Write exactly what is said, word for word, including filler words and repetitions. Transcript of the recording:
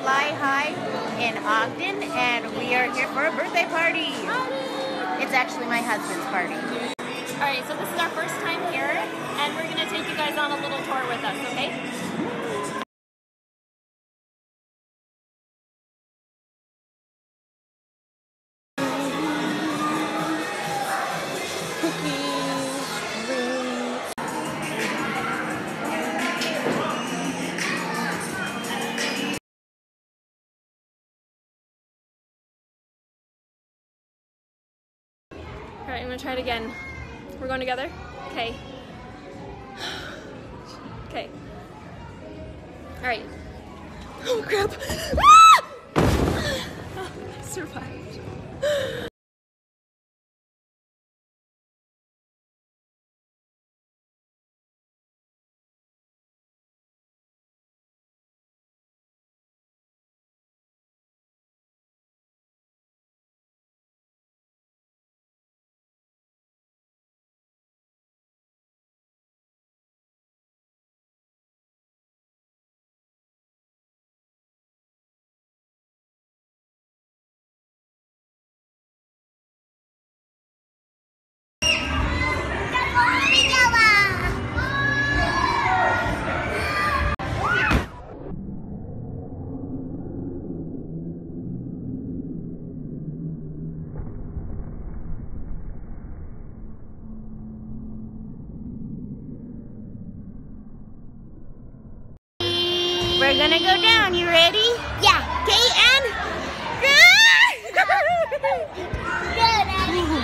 Fly High in Ogden, and we are here for a birthday party. It's actually my husband's party. All right, so this is our first time here, and we're gonna take you guys on a little tour with us, okay? All right, I'm gonna try it again. We're going together? Okay. Okay. All right. Oh crap! Ah! Oh, I survived. We're gonna go down, you ready? Yeah. Okay, and... Go!